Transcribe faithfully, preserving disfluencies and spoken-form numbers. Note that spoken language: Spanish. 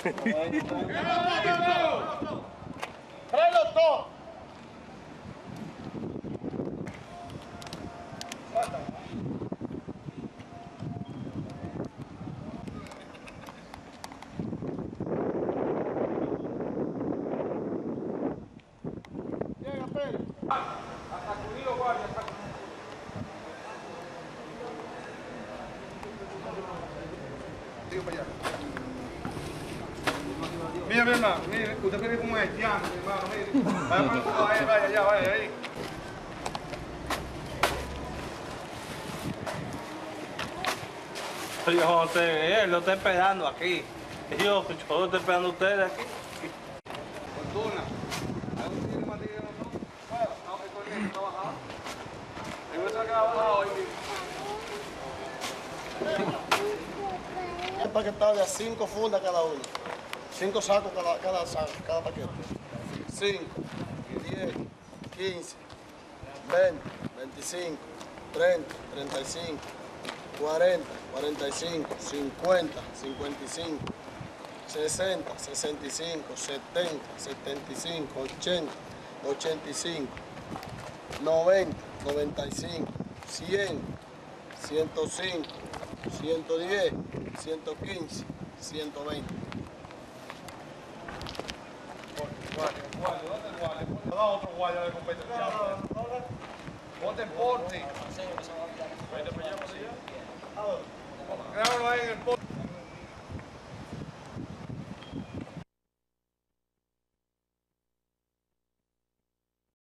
¡Tráelo todo! Llega, Pérez. Hasta sacudido, guardia, hasta Sigue para allá. Mira, mi hermano, mire, usted viene como haitiano, mi hermano, mire. Vaya, vaya, vaya, allá, vaya, ahí. Oye, José, eh, lo estoy esperando aquí. Yo, yo lo estoy esperando a ustedes aquí. Fortuna. ¿Algo tiene más dinero, no? Bueno, no, que con él, está bajado. Ahí me saca bajado hoy mismo. El paquetado de a cinco fundas cada uno. Cinco sacos cada, cada, saco, cada paquete. Cinco, diez, quince, veinte, veinticinco, treinta, treinta y cinco, cuarenta, cuarenta y cinco, cincuenta, cincuenta y cinco, sesenta, sesenta y cinco, setenta, setenta y cinco, ochenta, ochenta y cinco, noventa, noventa y cinco, cien, ciento cinco, ciento diez, ciento quince, ciento veinte. Guardia, guardia, ¿dónde el guardia? Da otro guardia de competencia. No, no, no, no. Ponte en porte. Vete para allá, para allá. Grábalo ahí en el porte.